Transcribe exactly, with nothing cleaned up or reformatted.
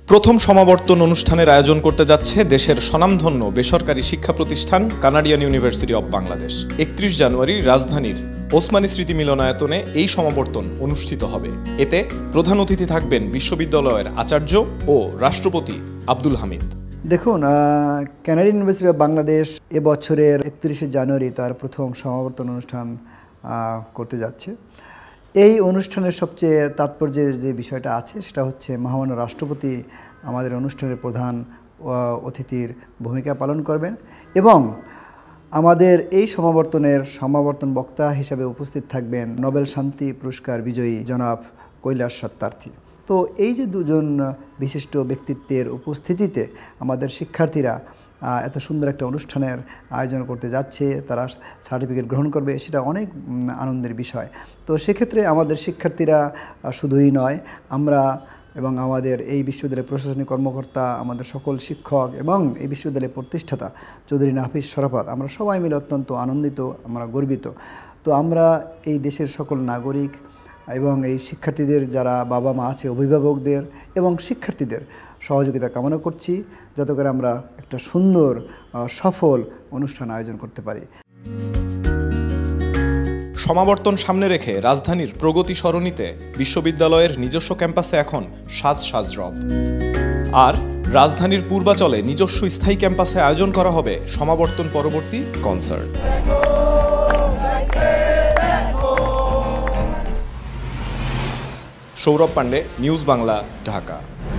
প্রথম সমাবর্তন অনুষ্ঠানের আয়োজন করতে যাচ্ছে দেশের স্বনামধন্য বেসরকারি শিক্ষা প্রতিষ্ঠান কানাডিয়ান ইউনিভার্সিটি অব বাংলাদেশ। একত্রিশ জানুয়ারি রাজধানীর ওসমানী স্মৃতি মিলনায়তনে এই সমাবর্তন অনুষ্ঠিত হবে। এতে প্রধান অতিথি থাকবেন বিশ্ববিদ্যালয়ের আচার্য ও রাষ্ট্রপতি আব্দুল হামিদ। দেখুন, কানাডিয়ান ইউনিভার্সিটি অব বাংলাদেশ এবছরের একত্রিশে জানুয়ারি তার প্রথম সমাবর্তন অনুষ্ঠান করতে যাচ্ছে। এই অনুষ্ঠানের সবচেয়ে তাৎপর্যের যে বিষয়টা আছে সেটা হচ্ছে মহামান্য রাষ্ট্রপতি আমাদের অনুষ্ঠানের প্রধান অতিথির ভূমিকা পালন করবেন এবং আমাদের এই সমাবর্তনের সমাবর্তন বক্তা হিসেবে উপস্থিত থাকবেন নোবেল শান্তি পুরস্কার বিজয়ী জনাব কৈলাস সত্যার্থী। তো এই যে দুজন বিশিষ্ট ব্যক্তিত্বের উপস্থিতিতে আমাদের শিক্ষার্থীরা এত সুন্দর একটা অনুষ্ঠানের আয়োজন করতে যাচ্ছে, তারা সার্টিফিকেট গ্রহণ করবে, সেটা অনেক আনন্দের বিষয়। তো সেক্ষেত্রে আমাদের শিক্ষার্থীরা শুধুই নয়, আমরা এবং আমাদের এই বিশ্ববিদ্যালয়ের প্রশাসনিক কর্মকর্তা, আমাদের সকল শিক্ষক এবং এই বিশ্ববিদ্যালয়ের প্রতিষ্ঠাতা চৌধুরী নাফিস শরাফত, আমরা সবাই মিলে অত্যন্ত আনন্দিত, আমরা গর্বিত। তো আমরা এই দেশের সকল নাগরিক এবং এই শিক্ষার্থীদের যারা বাবা মা আছে, অভিভাবকদের এবং শিক্ষার্থীদের সহযোগিতা কামনা করছি, যাতে করে আমরা একটা সুন্দর সফল অনুষ্ঠান আয়োজন করতে পারি। সমাবর্তন সামনে রেখে রাজধানীর প্রগতি সরণিতে বিশ্ববিদ্যালয়ের নিজস্ব ক্যাম্পাসে এখন সাজ সাজ রব। আর রাজধানীর পূর্বাচলে নিজস্ব স্থায়ী ক্যাম্পাসে আয়োজন করা হবে সমাবর্তন পরবর্তী কনসার্ট। সৌরভ পান্ডে, নিউজ বাংলা, ঢাকা।